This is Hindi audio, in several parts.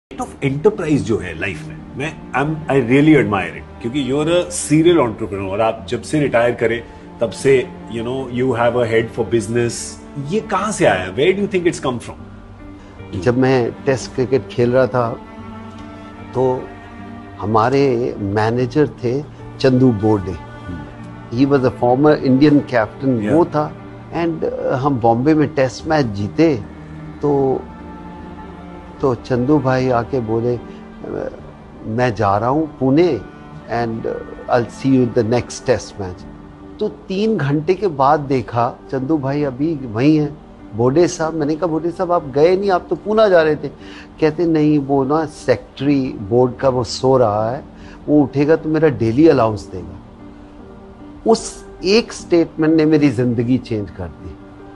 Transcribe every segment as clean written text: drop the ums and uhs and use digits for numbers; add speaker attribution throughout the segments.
Speaker 1: ऑफ एंटरप्राइज जो है लाइफ में, मैं आई रियली एडमायर इट, क्योंकि you are a serial entrepreneur और आप जब से रिटायर करे तब से you have a head for business. ये कहां से आया? Where do you think it's come from?
Speaker 2: जब मैं टेस्ट क्रिकेट खेल रहा था तो हमारे मैनेजर थे Chandu Borde, he was a former Indian captain, वो था। एंड हम बॉम्बे में टेस्ट मैच जीते तो चंदू भाई आके बोले मैं जा रहा हूँ Pune and I will see you the next test match. तो 3 घंटे के बाद देखा चंदू भाई अभी वहीं हैं। बोर्डे साहब, मैंने कहा बोर्डे साहब आप गए नहीं, आप तो पूना जा रहे थे। कहते नहीं, वो ना सेक्रेटरी बोर्ड का वो सो रहा है, वो उठेगा तो मेरा डेली अलाउंस देगा। उस एक स्टेटमेंट ने मेरी जिंदगी चेंज कर दी,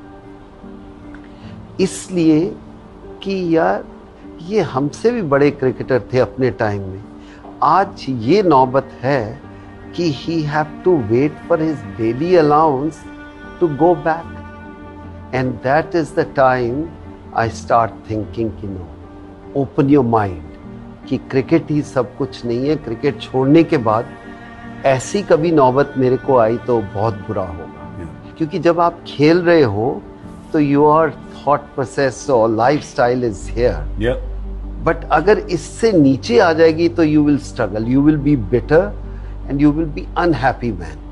Speaker 2: इसलिए कि यार ये हमसे भी बड़े क्रिकेटर थे अपने टाइम में। आज ये नौबत है कि he have to wait for his daily allowance to go back, and that is the time I start thinking कि नो, ओपन योर माइंड, कि क्रिकेट ही सब कुछ नहीं है। क्रिकेट छोड़ने के बाद ऐसी कभी नौबत मेरे को आई तो बहुत बुरा होगा, क्योंकि जब आप खेल रहे हो तो योर थॉट प्रोसेस और लाइफस्टाइल इज हियर। बट अगर इससे नीचे आ जाएगी तो you will struggle, you will be bitter and you will be unhappy man.